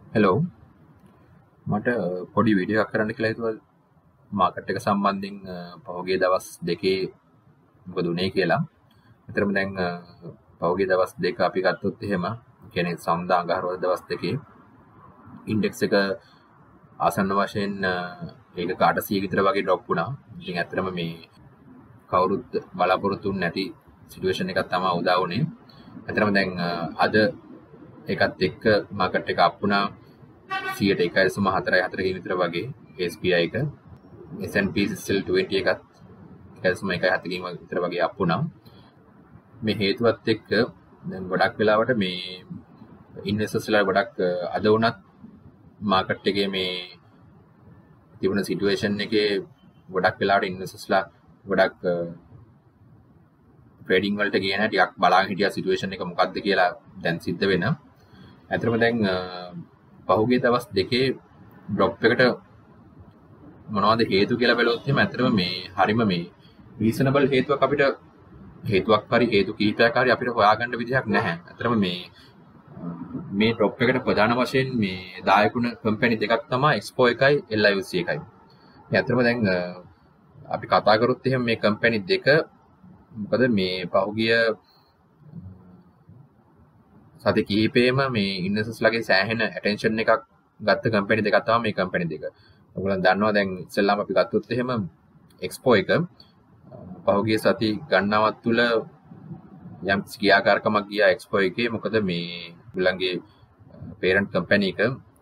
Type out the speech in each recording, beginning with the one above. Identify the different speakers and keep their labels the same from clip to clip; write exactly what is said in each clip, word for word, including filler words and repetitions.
Speaker 1: Hello මට පොඩි video එකක් කරන්න කියලා හිතුවා මාකට් එක සම්බන්ධයෙන් පහුගිය දවස් දෙකේ මොකද උනේ කියලා. මෙතරම් දැන් පහුගිය දවස් දෙක අපි ගත්තොත් එහෙම කියන්නේ සම්දා අඟහරුවාදා දවස් දෙකේ ඉන්ඩෙක්ස් එක ආසන්න වශයෙන් ඒක අටසිය විතර වගේ ඩ්‍රොප් වුණා. ඉතින් ඇත්තටම මේ කවුරුත් බලාපොරොත්තු නැති සිටුේෂන් එකක් තමයි උදා වුනේ. ඇත්තටම දැන් අද ඒකත් එක්ක මාකට් එක අප් වුණා සියයට එකයි දශම හතරයි හතරකින් විතර වගේ S P I එක S and P still twenty එකත් එකයි දශම එකයි හතකින් විතර වගේ අප් වුණා. මේ හේතුවත් එක්ක දැන් ගොඩක් වෙලාවට මේ ඉන්වෙස්ටර්ස්ලා ගොඩක් අද වුණත් මාකට් එකේ මේ තිබුණ සිටුේෂන් එකේ ගොඩක් වෙලාවට ඉන්වෙස්ටර්ස්ලා ගොඩක් ට්‍රේඩින් වලට ගිය නැහැ ටිකක් බලාගෙන හිටියා සිටුේෂන් එක මොකක්ද කියලා දැන් සිද්ධ වෙනවා. ඇත්තටම දැන් පහුගිය දවස් දෙකේ ඩ්‍රොප් එකට මොනවද හේතු කියලා බැලුවොත් එහෙම ඇත්තටම මේ හරිම මේ රීසනබල් හේතුවක් අපිට හේතුවක් හරි හේතු කීපයක් හරි අපිට හොයාගන්න විදිහක් නැහැ. ඇත්තටම මේ මේ ඩ්‍රොප් එකට ප්‍රධාන වශයෙන් මේ දායකුණ කම්පැනි දෙකක් තමයි EXPO එකයි L I O C එකයි. මේ ඇත්තටම දැන් අපි කතා කරොත් එහෙම මේ කම්පැනි දෙක මොකද මේ පහුගිය සති කිහිපෙම මේ ඉන්වෙස්ටර්ස්ලාගේ සෑහෙන ඇටෙන්ෂන් එකක් ගත්ත කම්පැනි දෙකක් තමයි මේ කම්පැනි දෙක. ඔයගොල්ලන් දන්නවා දැන් ඉස්සෙල්ලාම අපි ගත්තොත් එහෙම EXPO එක පහුගිය සති ගණනාවක් තුල යම් ක්‍රියාකාරකමක් ගියා EXPO එකේ. මොකද මේ ඒගොල්ලන්ගේ පේරන්ට් කම්පැනි එක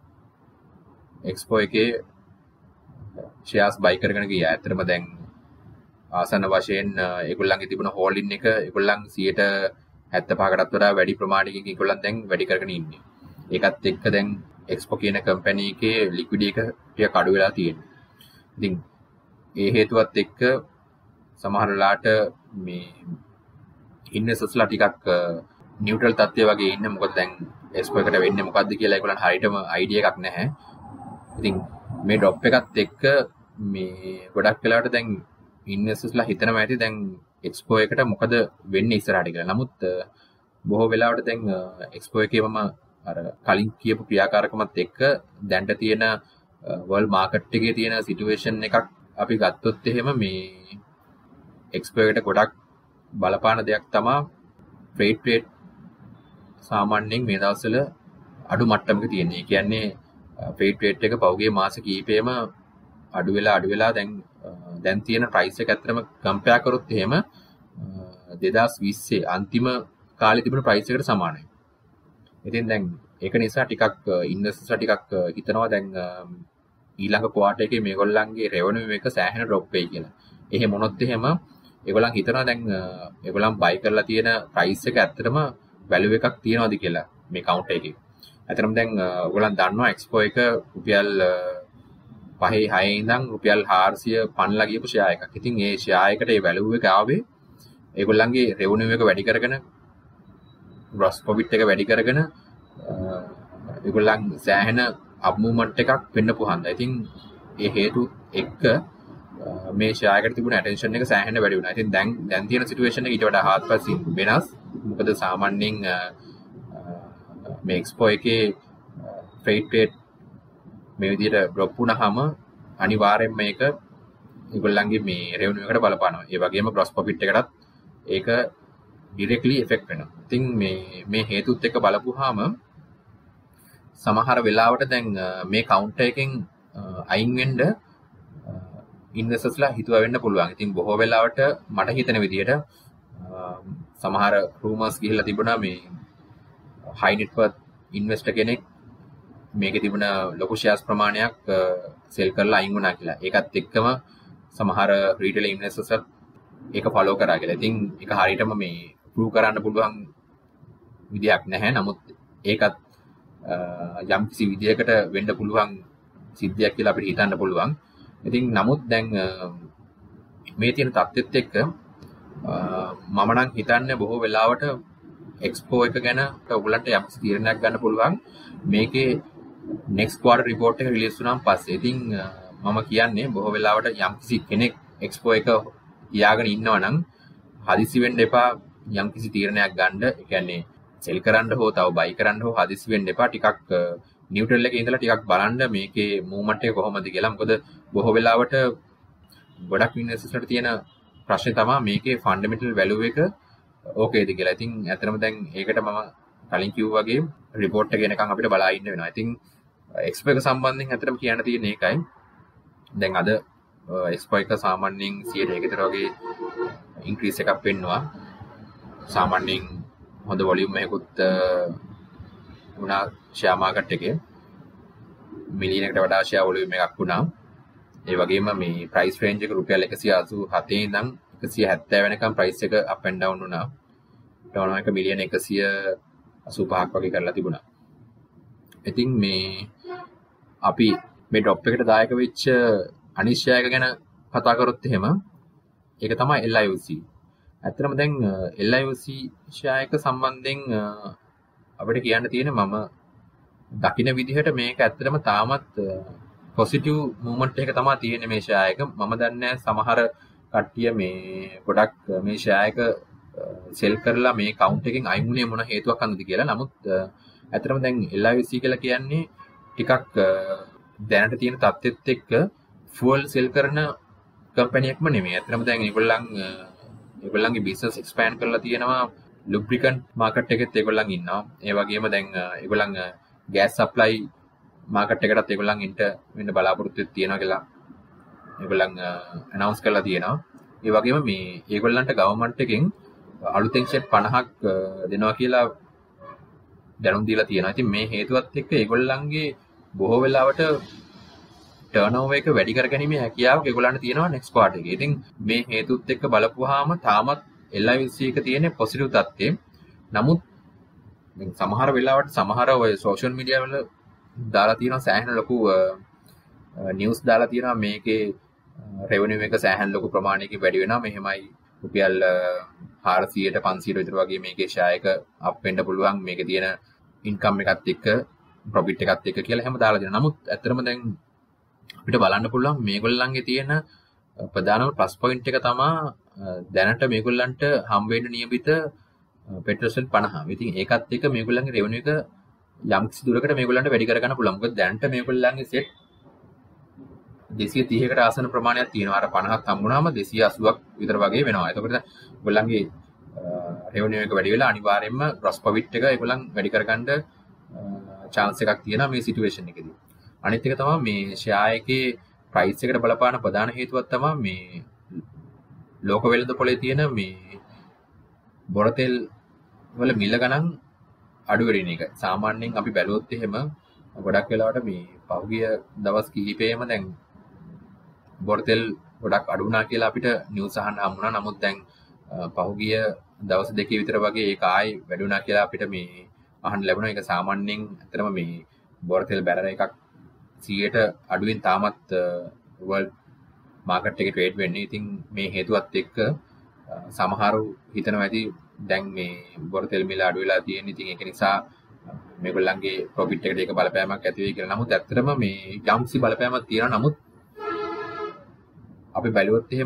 Speaker 1: EXPO එකේ ෂෙයාර්ස් බයි කරගෙන ගියා. ඇත්තටම දැන් ආසන්න වශයෙන් ඒගොල්ලන්ගේ තිබුණ හෝල්ඩින් එක ඒගොල්ලන් සියයට හැත්තපහකටත් වඩා වැඩි ප්‍රමාණයකින් ඒගොල්ලන් දැන් වැඩි කරගෙන ඉන්නේ. ඒකත් එක්ක දැන් EXPO කියන කම්පැනි එකේ ලික්විඩිටි එක ටිකක් අඩු වෙලා තියෙනවා. ඉතින් ඒ හේතුවත් එක්ක සමහර වෙලාවට මේ ඉන්වෙස්ටර්ස්ලා ටිකක් නියුට්‍රල් තත්ත්වයේ වගේ ඉන්නේ. මොකද දැන් EXPO එකට වෙන්නේ මොකද්ද කියලා ඒගොල්ලන් හරියටම අයිඩියා එකක් නැහැ. ඉතින් මේ ඩ්‍රොප් එකත් එක්ක මේ ගොඩක් වෙලාවට දැන් ඉන්වෙස්ටර්ස්ලා හිතනවා ඇති දැන් EXPO එකට මොකද වෙන්නේ ඉස්සරහට කියලා. නමුත් බොහෝ වෙලාවට දැන් EXPO එකේම අර කලින් කියපු ක්‍රියාකාරකමත් එක්ක දැන්ට තියෙන වර්ල්ඩ් මාකට් එකේ තියෙන සිටුේෂන් එකක් අපි ගත්තොත් එහෙම මේ EXPO එකට ගොඩක් බලපාන දෙයක් තමයි ෆ්‍රේට් රේට් සාමාන්‍යයෙන් මේ දවස්වල අඩු මට්ටමක තියෙන්නේ. ඒ කියන්නේ ෆ්‍රේට් රේට් එක පහුගිය මාස කිහිපෙම අඩු වෙලා අඩු වෙලා දැන් දැන් තියෙන ප්‍රයිස් එක ඇත්තටම කම්පෙයාර් කරොත් එහෙම දෙදාස් විස්සේ අන්තිම කාලේ තිබුණ ප්‍රයිස් එකට සමානයි. ඉතින් දැන් ඒක නිසා ටිකක් ඉන්වෙස්ටර්ස්ලා ටිකක් හිතනවා දැන් ඊළඟ ක්වාටර් එකේ මේගොල්ලන්ගේ රෙවෙනියු එක සෑහෙන ඩ්‍රොප් වෙයි කියලා. එහෙම මොනොත් එහෙම ඒගොල්ලන් හිතනවා දැන් ඒගොල්ලන් බයි කරලා තියෙන ප්‍රයිස් එක ඇත්තටම වැලියු එකක් තියනවාද කියලා මේ කවුන්ටර් එකේ. ඇත්තටම දැන් ඕගොල්ලන් දන්නවා EXPO එක රුපියල් පහේ හයේ ඉඳන් රුපියල් හාරසිය පනවලා ගියපු ෂෙයා එකක්. ඉතින් ඒ ෂෙයා එකට ඒ වැලියු එක ආවේ ඒගොල්ලන්ගේ රෙවෙනියු එක වැඩි කරගෙන ග්‍රොස් ප්‍රොෆිට් එක වැඩි කරගෙන ඒගොල්ලන් සෑහෙන අප් මූව්මන්ට් එකක් වෙන්නපු හන්දා. ඉතින් ඒ හේතු එක්ක මේ ෂෙයා එකට තිබුණ ඇටෙන්ෂන් එක සෑහෙන වැඩි වුණා. ඉතින් දැන් දැන් තියෙන සිටුේෂන් එක ඊට වඩා හාත්පසින් වෙනස්. මොකද සාමාන්‍යයෙන් මේ EXPO එකේ ෆ්‍රේට් රේට් මේ විදිහට ඩ්‍රොප් වුණාම අනිවාර්යයෙන්ම මේක ඒගොල්ලන්ගේ මේ රෙවෙනියු එකට බලපානවා. ඒ වගේම ග්‍රොස් ප්‍රොෆිට් එකටත් ඒක ඩිරෙක්ට්ලි ඉෆෙක්ට් වෙනවා. ඉතින් මේ මේ හේතුත් එක්ක බලපුවාම සමහර වෙලාවට දැන් මේ කවුන්ටර් එකෙන් අයින් වෙන්න ඉන්වෙස්ටර්ස්ලා හිතුවා වෙන්න පුළුවන්. ඉතින් බොහෝ වෙලාවට මට හිතෙන විදිහට සමහර රූමර්ස් ගිහිල්ලා තිබුණා මේ හයි net worth ඉන්වෙස්ටර් කෙනෙක් මේකේ තිබුණ ලොකු ෂෙයාර්ස් ප්‍රමාණයක් සෙල් කරලා අයින් වුණා කියලා. ඒකත් එක්කම සමහර රීටේල් ඉන්වෙස්ටර්ස්ලා ඒක ෆලෝ කරා කියලා. ඉතින් ඒක හරියටම මේ ප්‍රූව් කරන්න පුළුවන් විදියක් නැහැ. නමුත් ඒකත් යම් කිසි විදියකට වෙන්න පුළුවන් සිද්ධියක් කියලා අපිට හිතන්න පුළුවන්. ඉතින් නමුත් දැන් මේ තියෙන තත්ත්වෙත් එක්ක මම නම් හිතන්නේ බොහෝ වෙලාවට EXPO එක ගැන ඔයගලන්ට යම් තීරණයක් ගන්න පුළුවන් මේකේ next quarter report එක release වුණාන් පස්සේ. ඉතින් මම කියන්නේ බොහෝ වෙලාවට යම් කිසි කෙනෙක් EXPO එක තියාගෙන ඉන්නවා නම් හදිසි වෙන්න එපා යම් කිසි තීරණයක් ගන්න. ඒ කියන්නේ සෙල් කරන්න හෝ තව බයි කරන්න හෝ හදිසි වෙන්න එපා. ටිකක් නිව්ට්‍රල් එකේ ඉඳලා ටිකක් බලන්න මේකේ මූව්මන්ට් එක කොහොමද කියලා. මොකද බොහෝ වෙලාවට ගොඩක් ඉන්වෙස්ටර්ස්ලාට තියෙන ප්‍රශ්නේ තමයි මේකේ ෆන්ඩමෙන්ටල් වැලියු එක ඕකේද කියලා. ඉතින් ඇත්තටම දැන් ඒකට මම කලින් කිව්වා වගේ රිපෝට් එක එනකන් අපිට බලා ඉන්න වෙනවා. ඉතින් එක්ස්පෝ එක සම්බන්ධයෙන් ඇත්තටම කියන්න තියෙන එකයි. දැන් අද එක්ස්පෝ එක සාමාන්‍යයෙන් සියයට එක විතර වගේ ඉන්ක්‍රීස් එකක් වෙන්නවා. සාමාන්‍යයෙන් හොඳ වොලියුම් එකකුත් වුණා ෂෙයා මාකට් එකේ. මිලියනකට වඩා ෂෙයා වොලියුම් එකක් වුණා. ඒ වගේම මේ ප්‍රයිස් රේන්ජ් එක රුපියල් එකසිය අසූ හතේ ඉඳන් එකසිය හැත්තෑ වෙනකම් ප්‍රයිස් එක අප් ඇන්ඩ් ඩවුන් වුණා. ටර්නෝවර් එක මිලියන එකසිය අසූ පහක් වගේ කරලා තිබුණා. ඉතින් මේ අපි මේ ඩ්‍රොප් එකට දායක වෙච්ච අනිත් ෂෙයා එක ගැන කතා කරොත් එහෙම ඒක තමයි එල් අයි ඔ සී. ඇත්තටම දැන් එල් අයි ඔ සී ෂෙයා එක සම්බන්ධයෙන් අපිට කියන්න තියෙන මම දකින විදිහට මේක ඇත්තටම තාමත් පොසිටිව් මූව්මන්ට් එක තමයි තියෙන්නේ මේ ෂෙයා එක. මම දන්නේ සමහර කට්ටිය මේ ගොඩක් මේ ෂෙයා එක සෙල් කරලා මේ කවුන්ට් එකෙන් අයින් වුණේ මොන හේතුවක් අන්දද කියලා. නමුත් ඇත්තටම දැන් එල් අයි ඔ සී කියලා කියන්නේ ටිකක් දැනට තියෙන තත්ත්වෙත් එක්ක ෆුවල් සෙල් කරන කම්පැනියක්ම නෙමෙයි. ඇත්තටම දැන් ඒගොල්ලන් ඒගොල්ලන්ගේ බිස්නස් එක්ස්පෑන්ඩ් කරලා තියෙනවා. ලුබ්‍රිකන්ට් මාකට් එකෙත් ඒගොල්ලන් ඉන්නවා. ඒ වගේම දැන් ඒගොල්ලන් ගෑස් සප්ලයි මාකට් එකටත් ඒගොල්ලන් ඉන්ට වෙන්න බලාපොරොත්තු තියෙනවා කියලා ඒගොල්ලන් ඇනවුන්ස් කරලා තියෙනවා. ඒ වගේම මේ ඒගොල්ලන්ට ගවර්න්මන්ට් එකෙන් අලුතෙන් ෂෙඩ් පනහක් දෙනවා කියලා දැනුම් දීලා තියෙනවා. ඉතින් මේ හේතුවත් එක්ක ඒගොල්ලන්ගේ බොහෝ වෙලාවට ටර්නෝවර් එක වැඩි කරගැනීමේ හැකියාවක් ඒගොල්ලන්ට තියෙනවා නෙක්ස්ට් ක්වාටර් එකේ. ඉතින් මේ හේතුත් එක්ක බලපුවාම තාමත් එල් අයි ඔ සී එක තියෙන පොසිටිව් තත්ත්වය. නමුත් සමහර වෙලාවට සමහර ඔය සෝෂල් මීඩියා වල දාලා තියෙනවා සෑහෙන ලොකු නිවුස් දාලා තියෙනවා මේකේ රෙවෙනියු එක සෑහෙන ලොකු ප්‍රමාණයකින් වැඩි වෙනවා. මෙහෙමයි රුපියල් හාරසියයට පන්සියයට විතර වගේ මේකේ ෂෙයා එක අප් වෙන්න පුළුවන්. මේකේ තියෙන ඉන්කම් එකත් එක්ක ප්‍රොෆිට් එකත් එක්ක කියලා හැම දාලා දෙනවා. නමුත් ඇත්තටම දැන් අපිට බලන්න පුළුවන් මේගොල්ලන්ගේ තියෙන ප්‍රධානම ප්ලස් පොයින්ට් එක තමයි දැනට මේගොල්ලන්ට හම් වෙන්න නියමිත පෙට්‍රෝල් පනහ. ඉතින් ඒකත් එක්ක මේගොල්ලන්ගේ රෙවෙනියු එක යම් කිසි දුරකට මේගොල්ලන්ට වැඩි කරගන්න පුළුවන්. මොකද දැනට මේගොල්ලන්ගේ සෙට් දෙසිය තිහකට ආසන ප්‍රමාණයක් තියෙනවා. අර පනහක් හම්බුනාම දෙසිය අසූවක් විතර වගේ වෙනවා. එතකොට ඒගොල්ලන්ගේ රෙවෙනියු එක වැඩි වෙලා අනිවාර්යයෙන්ම ග්‍රොස් ප්‍රොෆිට් එක ඒගොල්ලන් වැඩි කරගන්න chance එකක් තියෙනවා මේ සිටුේෂන් එකේදී. අනිත් එක තමයි මේ ෂෙයා එකේ ප්‍රයිස් එකට බලපාන ප්‍රධාන හේතුවක් තමයි මේ ලෝක වෙළඳ පොලේ තියෙන මේ බොරතෙල් වල මිල ගණන් අඩු වෙන එක. සාමාන්‍යයෙන් අපි බැලුවොත් එහෙම ගොඩක් වෙලාවට මේ පහුගිය දවස් කිහිපෙම දැන් බොරතෙල් ගොඩක් අඩු වුණා කියලා අපිට නිවුස් අහන්න හම්බුණා. නමුත් දැන් පහුගිය දවස් දෙකේ විතර වගේ ඒක ආයි වැඩි වුණා කියලා අපිට මේ අහන්න ලැබුණා. ඒක සාමාන්‍යයෙන් ඇත්තටම මේ බොරතෙල් බැරල් එකක් සියයට අඩුවෙන් තාමත් වර්ල්ඩ් මාකට් එකේ ට්‍රේඩ් වෙන්නේ. ඉතින් මේ හේතුවත් එක්ක සමහරු හිතනවා ඇති දැන් මේ බොරතෙල් මිල අඩු වෙලා තියෙන. ඉතින් ඒක නිසා මේගොල්ලන්ගේ ප්‍රොෆිට් එකට ඒක බලපෑමක් ඇති වෙයි කියලා. නමුත් ඇත්තටම මේ යම්සි බලපෑමක් තියෙනවා. නමුත් අපි බැලුවොත් එහෙම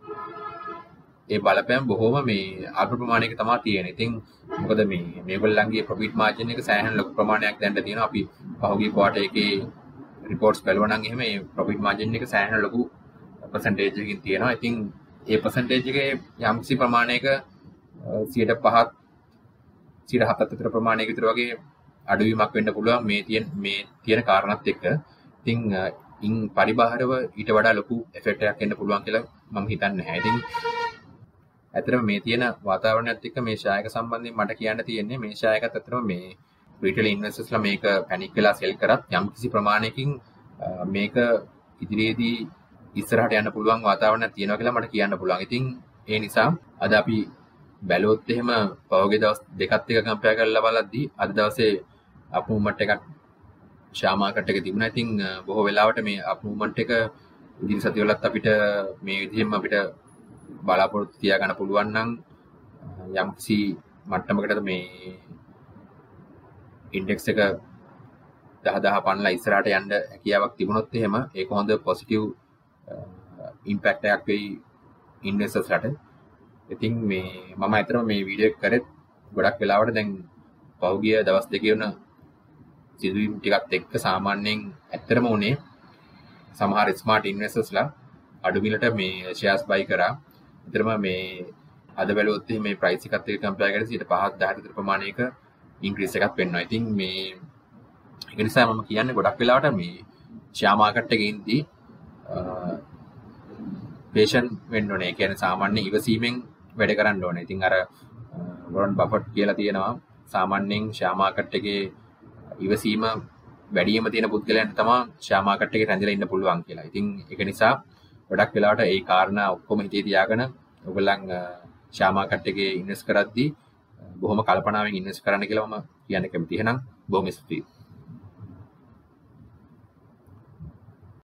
Speaker 1: ඒ බලපෑම බොහොම මේ අල්ප ප්‍රමාණයක තමයි තියෙන්නේ. ඉතින් මොකද මේ මේගොල්ලන්ගේ ප්‍රොෆිට් මාර්ජින් එක සෑහෙන ලොකු ප්‍රමාණයක් දැන්ට තියෙනවා. අපි පහුගිය ක්වාටර් එකේ රිපෝට්ස් බලුවා නම් එහෙම මේ ප්‍රොෆිට් මාර්ජින් එක සෑහෙන ලොකු percentage එකකින් තියෙනවා. ඉතින් ඒ percentage එකේ යම්කිසි ප්‍රමාණයක සියයට පහක් සියයට හතක් විතර ප්‍රමාණයක විතර වගේ අඩුවීමක් වෙන්න පුළුවන් මේ තියෙන මේ තියෙන කාරණාත් එක්ක. ඉතින් ඉන් පරිබාහිරව ඊට වඩා ලොකු එෆෙක්ට් එකක් එන්න පුළුවන් කියලා මම හිතන්නේ නැහැ. ඉතින් ඇත්තටම මේ තියෙන වාතාවරණයත් එක්ක මේ ෂෙයා එක සම්බන්ධයෙන් මට කියන්න තියෙන්නේ මේ ෂෙයා එකත් ඇත්තටම මේ රීටේල් ඉන්වෙස්ටර්ස්ලා මේක පැනික් වෙලා සෙල් කරත් යම්කිසි ප්‍රමාණයකින් මේක ඉදිරියේදී ඉස්සරහට යන්න පුළුවන් වාතාවරණයක් තියෙනවා කියලා මට කියන්න පුළුවන්. ඉතින් ඒ නිසා අද අපි බැලුවොත් එහෙම පහුගිය දවස් දෙකත් එක කම්පෙයාර් කරලා බලද්දී අද දවසේ අප් මූව්මන්ට් එකක් ෂෙයා මාකට් එකේ තිබුණා. ඉතින් බොහෝ වෙලාවට මේ අප් මූව්මන්ට් එක ඉදිරි සතිවලත් අපිට මේ විදිහෙම අපිට බලාපොරොත්තු තියාගන්න පුළුවන් නම් යම්කිසි මට්ටමකට මේ ඉන්ඩෙක්ස් එක දහ දහ පනලා ඉස්සරහට යන්න හැකියාවක් තිබුණොත් එහෙම ඒක හොඳ පොසිටිව් ඉම්පැක්ට් එකක් වෙයි ඉන්වෙස්ටර්ස්ලාට. ඉතින් මේ මම අතන මේ වීඩියෝ එක කරෙත් ගොඩක් වෙලාවට දැන් පහුගිය දවස් දෙකේ වුණ සිදුවීම් ටිකත් එක්ක සාමාන්‍යයෙන් ඇත්තටම උනේ සමහර ස්මාර්ට් ඉන්වෙස්ටර්ස්ලා අඩු මිලට මේ ෂෙයාර්ස් බයි කරා. ඒතරම මේ අද බැලුවොත් මේ ප්‍රයිස් එකත් එක්ක කම්පෙයාර් කරලා සිට පහක් දහක විතර ප්‍රමාණයක ඉන්ක්‍රීස් එකක් වෙනවා. ඉතින් මේ ඒක නිසා මම කියන්නේ ගොඩක් වෙලාවට මේ ෂෙයා මාකට් එකේ ඉඳි පේෂන් වෙන්න ඕනේ. ඒ කියන්නේ සාමාන්‍ය ඉවසීමෙන් වැඩ කරන්න ඕනේ. ඉතින් අර වොරන් බෆට් කියලා තියෙනවා සාමාන්‍යයෙන් ෂෙයා මාකට් එකේ ඉවසීම වැඩිම තියෙන පුද්ගලයන්ට තමයි ෂෙයා මාකට් එකේ රැඳිලා ඉන්න පුළුවන් කියලා. ඉතින් ඒක නිසා ගොඩක් වෙලාවට ඒ කාරණා ඔක්කොම හිතේ තියාගෙන ඔයගොල්ලන් ෂෙයා මාකට් එකේ ඉන්වෙස්ට් කරද්දී බොහොම කල්පනාවෙන් ඉන්වෙස්ට් කරන්න කියලා මම කියන්න කැමතියි. එහෙනම් බොහොම ස්තුතියි.